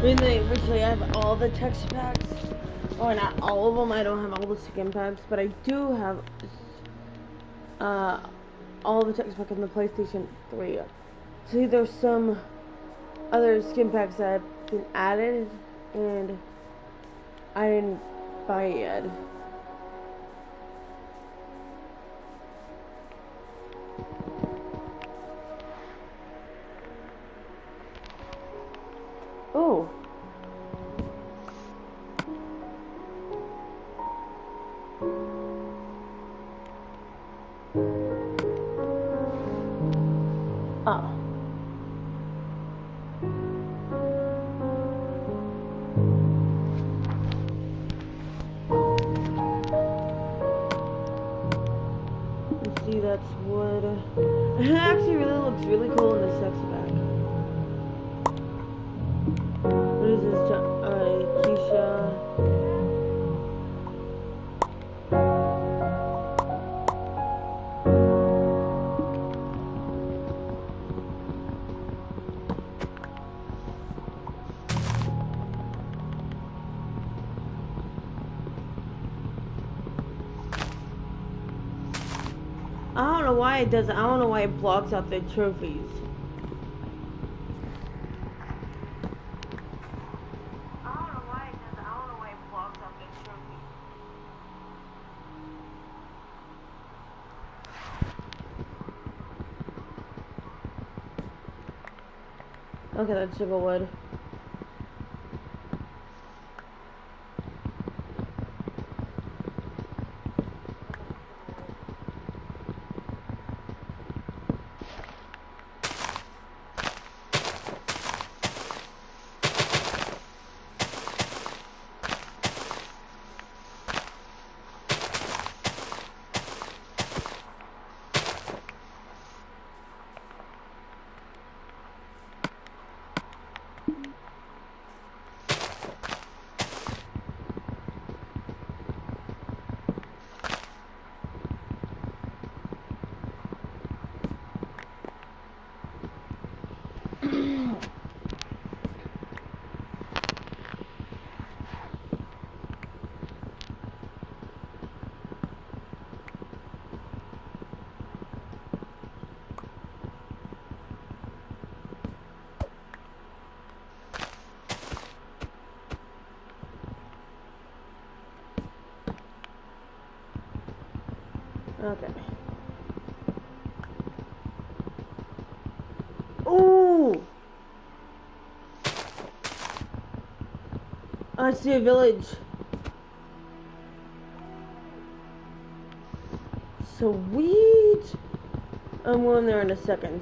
Originally I have all the text packs. Or not all of them, I don't have all the skin packs, but I do have all the text packs in the PlayStation 3. See, there's some other skin packs that have been added, and I didn't buy it yet. Oh. Oh. You see, that's wood. It actually really looks really cool in the sex bag. What is this? Keisha. I don't know why it does. I don't know why it blocks out the trophies. Okay, that's sugar wood. Okay. Ooh! I see a village. Sweet! I'm going there in a second.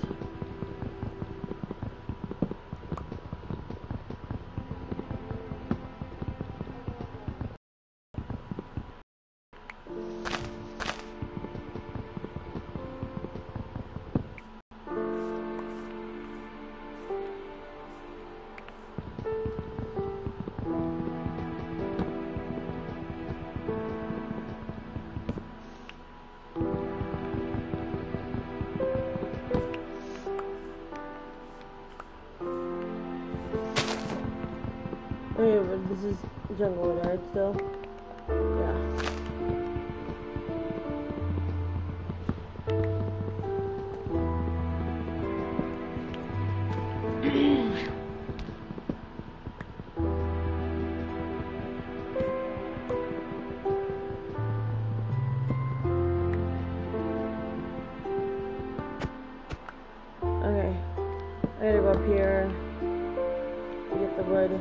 Wait, but this is jungle, right? Still? Yeah. Okay. I gotta go up here. Get the wood.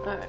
Alright.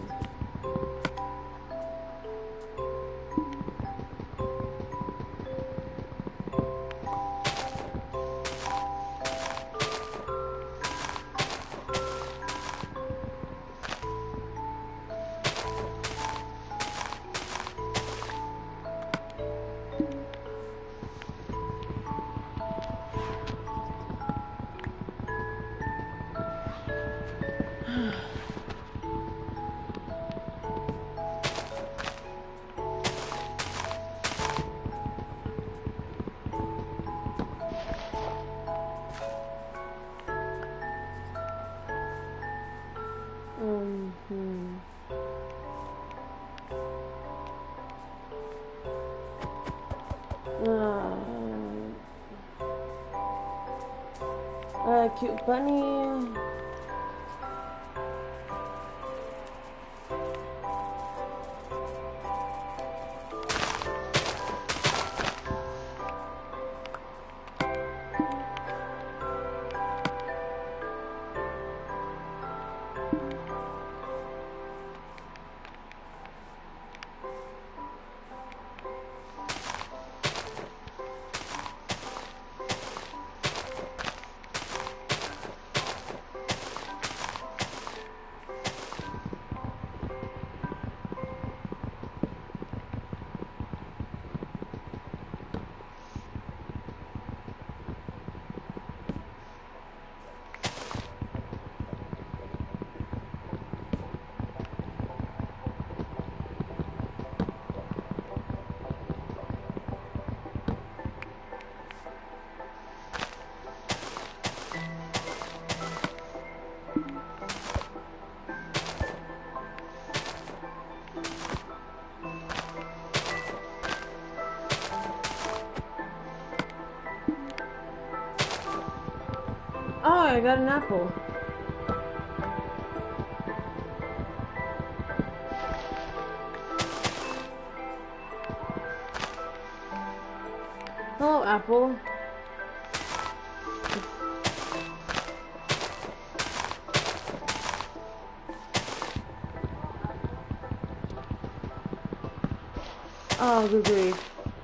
Cute bunny. Oh, I got an apple. Hello, apple. Oh, good grief.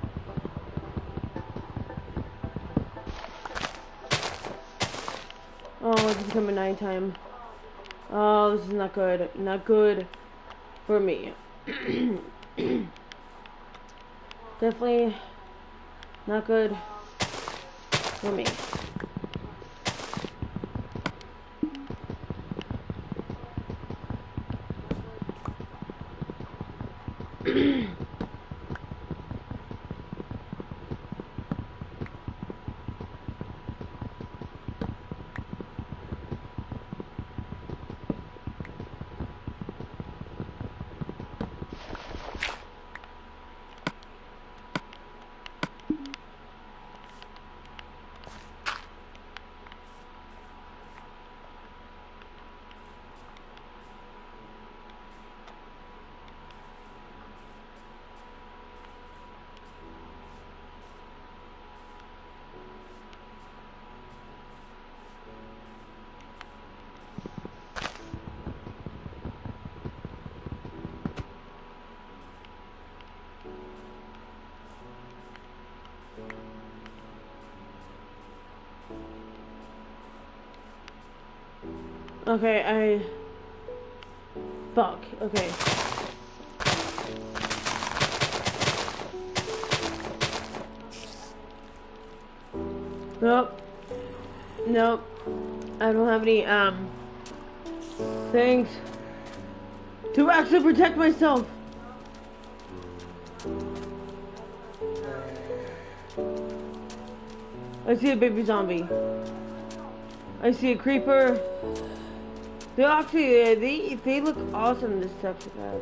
Oh, it's becoming nighttime. Oh, this is not good. Not good for me. Definitely not good for me. Okay, fuck, okay. Nope. Nope. I don't have any, things to actually protect myself. I see a baby zombie. I see a creeper. They actually, they look awesome, this texture pack.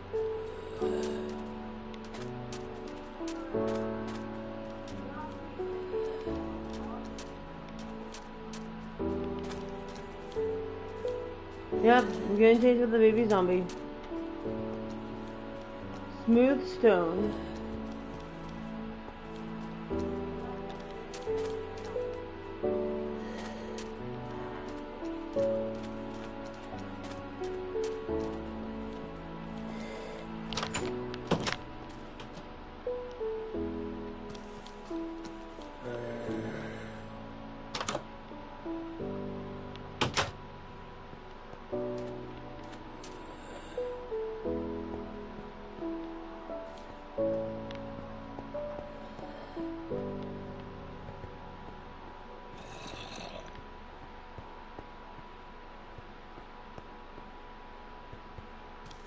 Yep, I'm getting chased with the baby zombie. Smooth stone.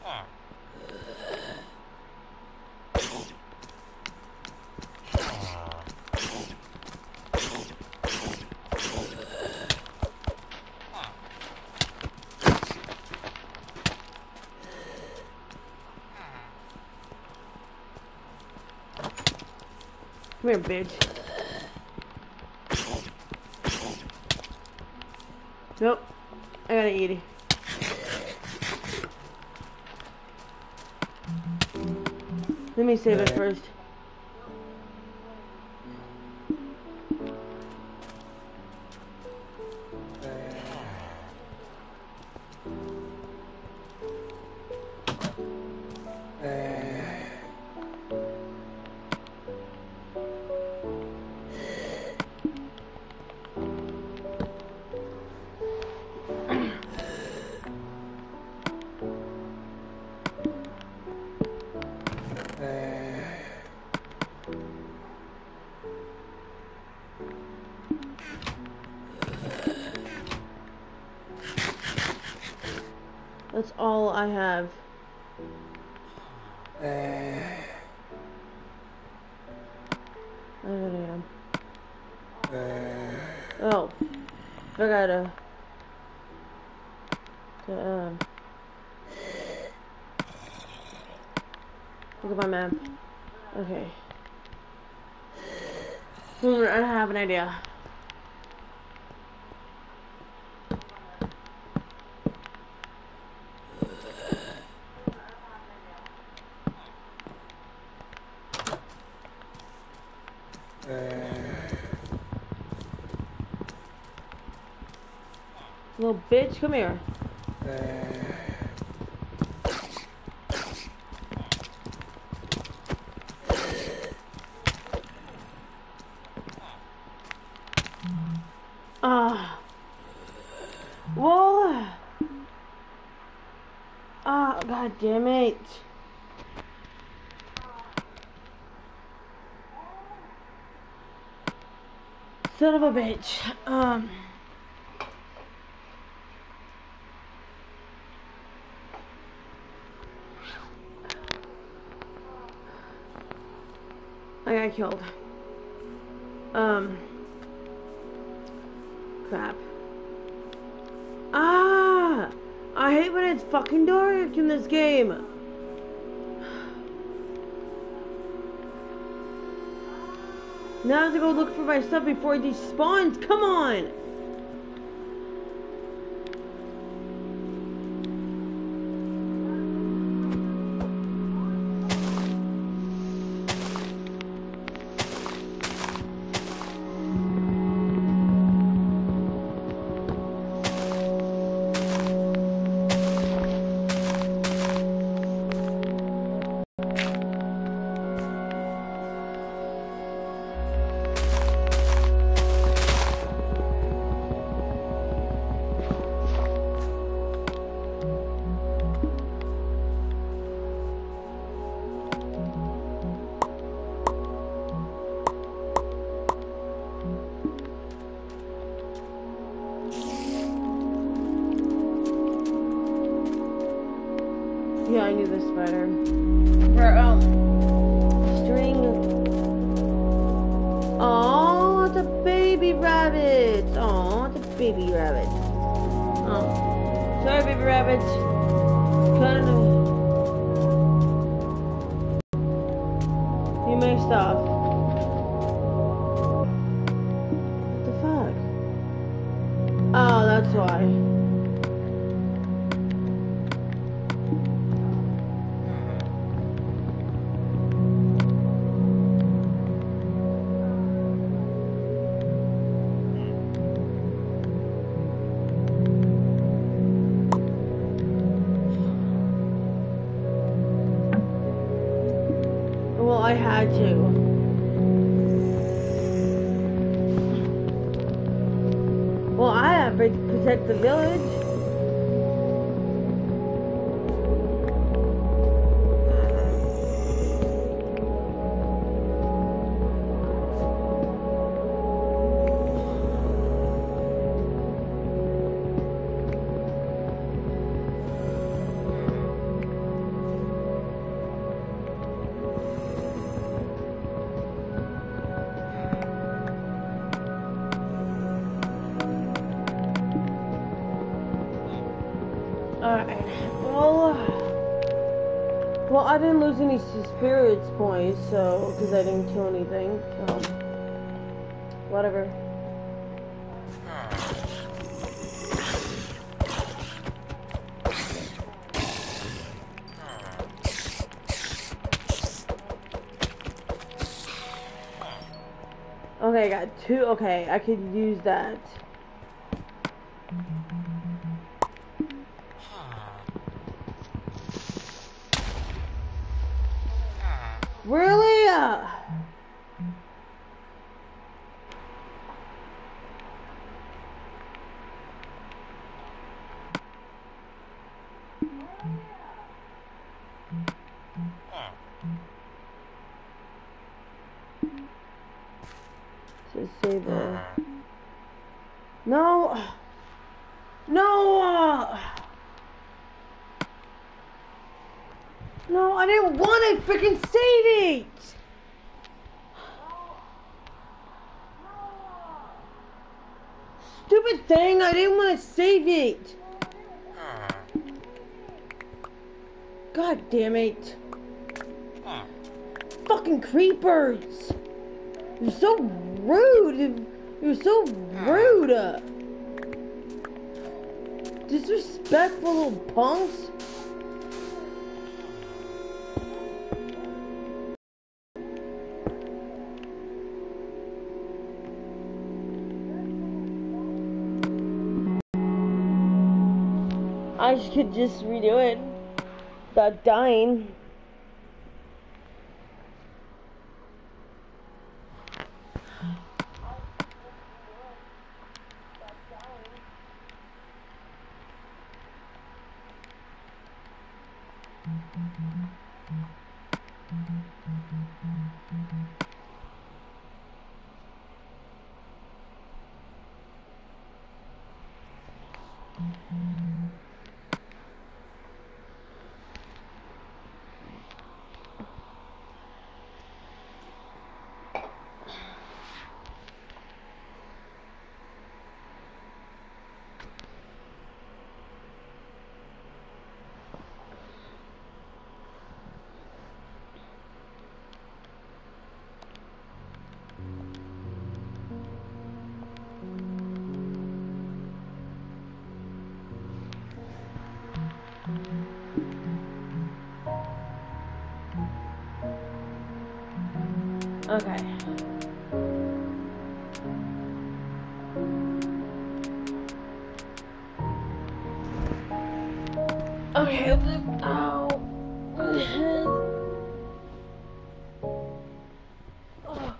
Come here, bitch. Nope. I gotta eat it. Let me save it first. That's all I have. I don't know. Oh, forgot to look at my map. Okay. I have an idea. Little bitch, come here. Ah. Whoa. Ah, god damn it. Son of a bitch. I got killed. Crap. Ah! I hate when it's fucking dark in this game. Now I have to go look for my stuff before it despawns. Come on! Yeah, I knew this spider. For, string. Oh, it's a baby rabbit. Oh, it's a baby rabbit. Oh, sorry, baby rabbit. Kind of. You may stop. What the fuck? Oh, that's why. Well, I had to. Well, I have to protect the village. Alright. Well, I didn't lose any spirits points, so, because I didn't kill anything, so, whatever. Okay, I got 2, okay, I could use that. Really? Just save there. No! No! No, I didn't want to freaking save it! Stupid thing, I didn't want to save it! God damn it. Fucking creepers! You're so rude! You're so rude! Disrespectful little punks! I could just redo it without dying. Okay. Okay, ow. Oh.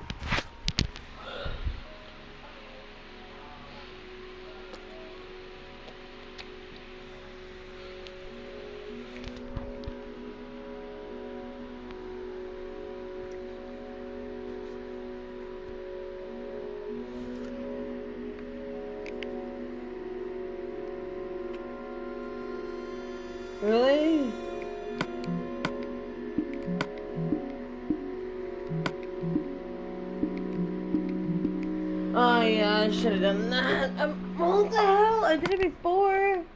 Really? Oh yeah, I should have done that. What the hell? I did it before.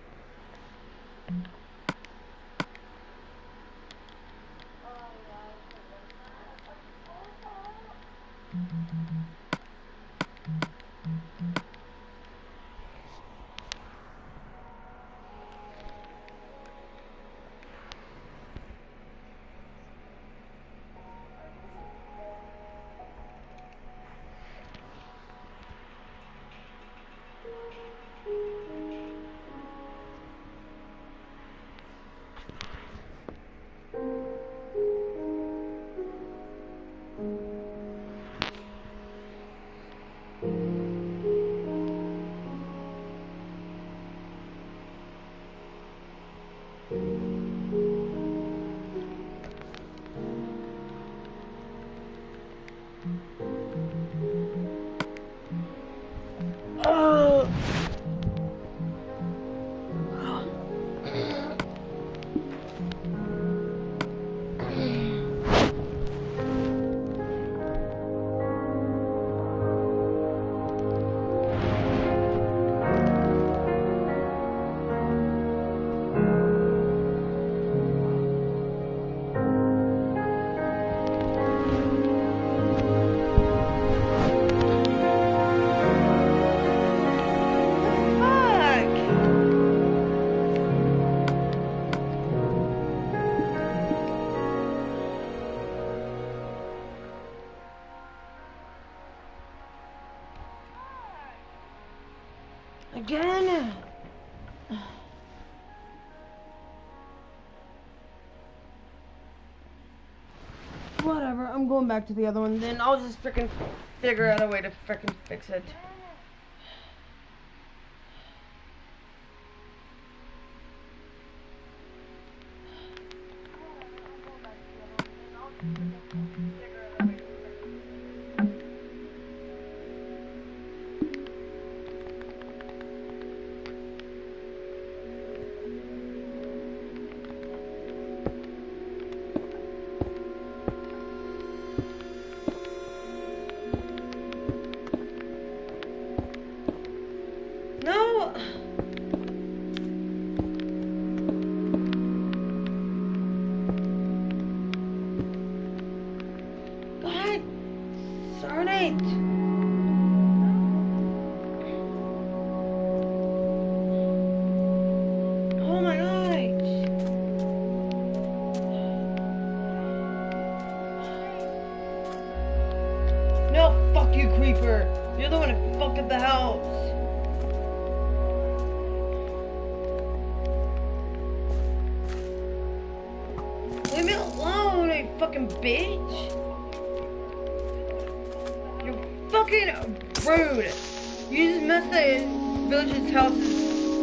I'm going back to the other one. Then I'll just freaking figure out a way to freaking fix it. No! God! Darn it! Oh my gosh! No, fuck you, creeper! You're the one who fucked up the house! Leave me alone, you fucking bitch! You're fucking rude! You just messed the village's houses.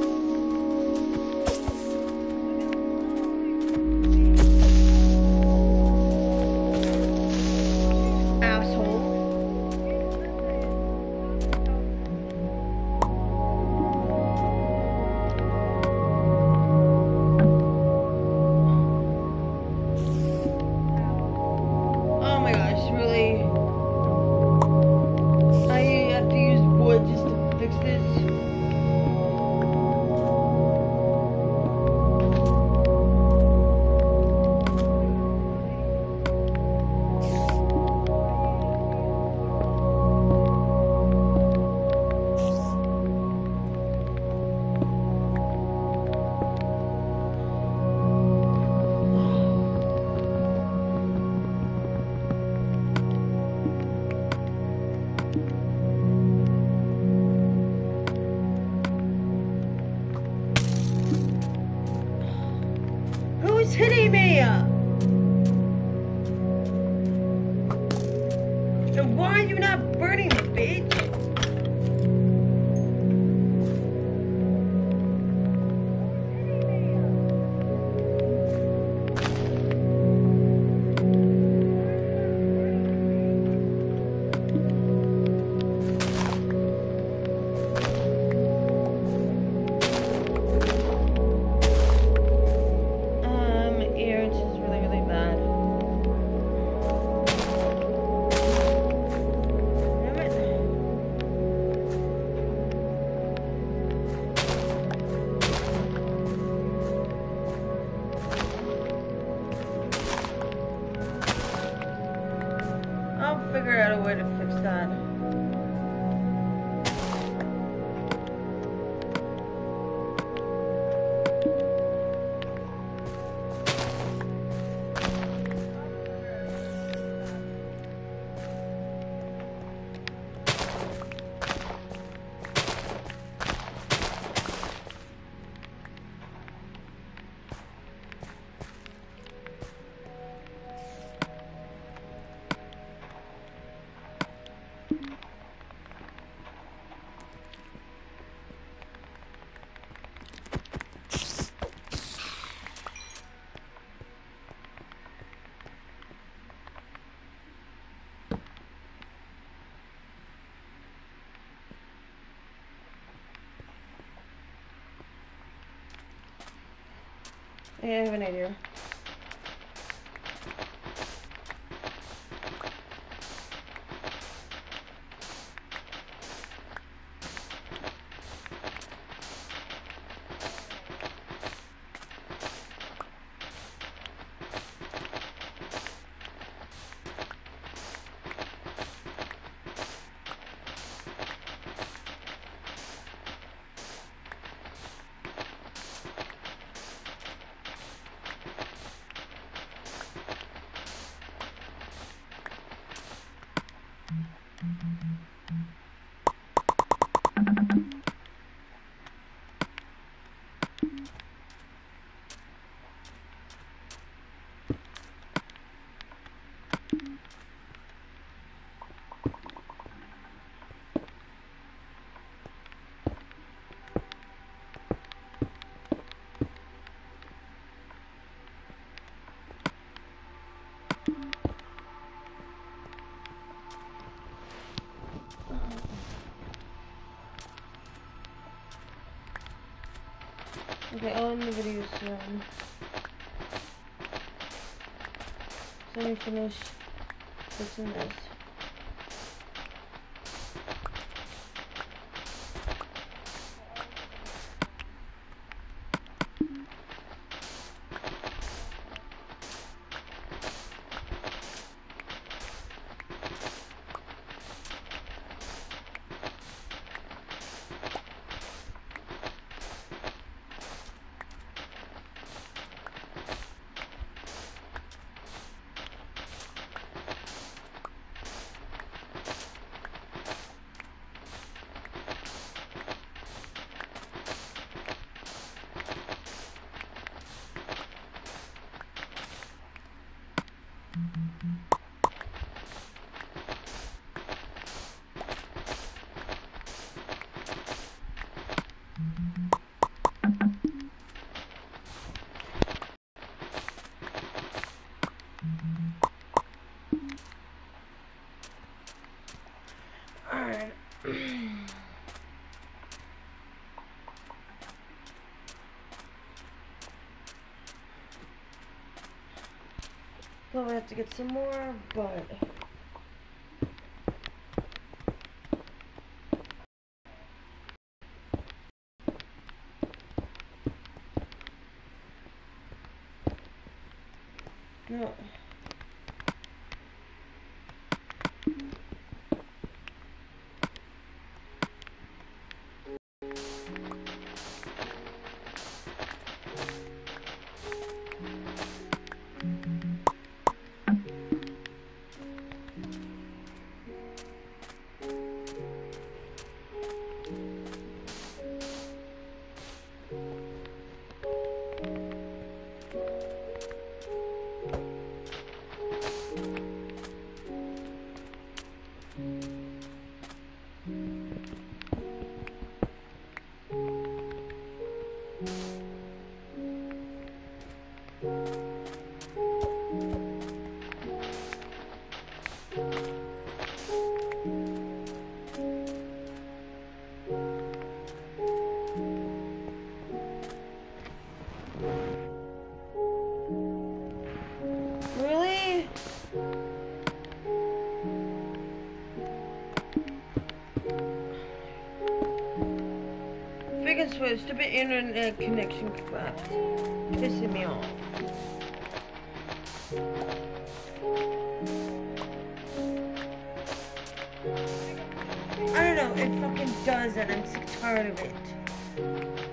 Who's hitting me? And why are you not burning me, bitch? Figure out a way to fix that. I have an idea. end the video soon. So let me finish fixing this. Alright. Probably have to get some more, but no. Really? Freaking swear, stupid internet connection crap. Pissing me off. I don't know, it fucking does that. I'm sick tired of it.